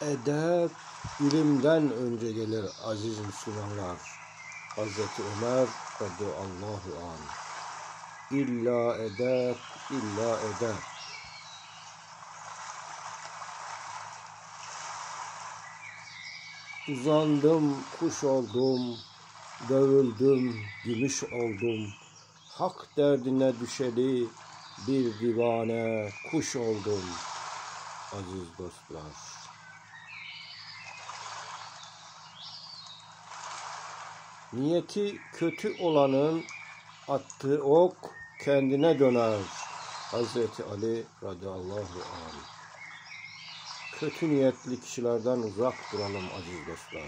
Edep ilimden önce gelir aziz Müslümanlar. Hazreti Ömer radıyallahu anh. İlla edep, illa edep. Uzandım, kuş oldum, dövüldüm, gümüş oldum. Hak derdine düşeli bir divane kuş oldum. Aziz dostlar. Niyeti kötü olanın attığı ok kendine döner. Hazreti Ali radıyallahu anh. Kötü niyetli kişilerden uzak duralım aziz dostlar.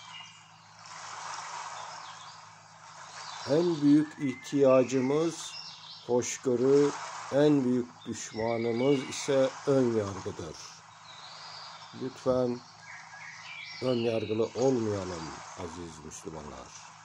En büyük ihtiyacımız hoşgörü, en büyük düşmanımız ise ön yargıdır. Lütfen ön yargılı olmayalım aziz Müslümanlar.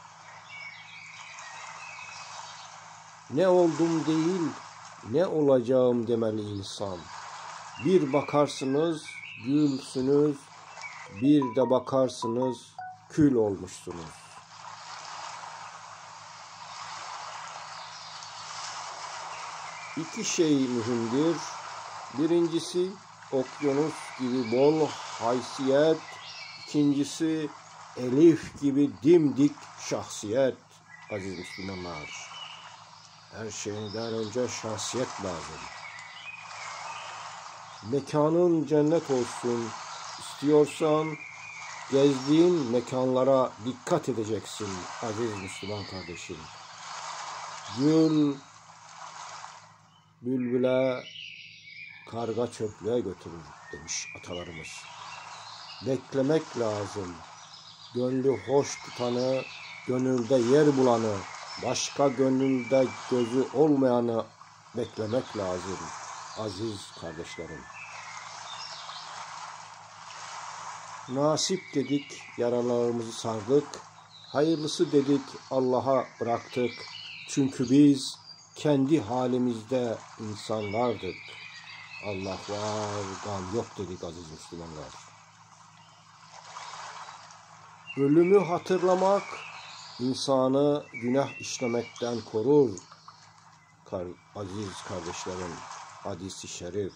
Ne oldum değil, ne olacağım demeli insan. Bir bakarsınız gülsünüz, bir de bakarsınız kül olmuşsunuz. İki şey mühimdir. Birincisi okyanus gibi bol haysiyet, ikincisi elif gibi dimdik şahsiyet aziz Müslümanlar. Her şeyden önce şahsiyet lazım. Mekanın cennet olsun istiyorsan gezdiğin mekanlara dikkat edeceksin aziz Müslüman kardeşim. Gül bülbüle, karga çöplüğe götürür demiş atalarımız. Beklemek lazım. Gönlü hoş tutanı, gönülde yer bulanı, başka gönülde gözü olmayanı beklemek lazım aziz kardeşlerim. Nasip dedik, yaralarımızı sardık. Hayırlısı dedik, Allah'a bıraktık. Çünkü biz kendi halimizde insanlardık. Allah var, gam yok dedik aziz Müslümanlar. Ölümü hatırlamak insanı günah işlemekten korur. Aziz kardeşlerim, hadis-i şerif.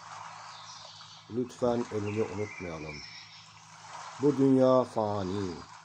Lütfen ölümü unutmayalım. Bu dünya fani.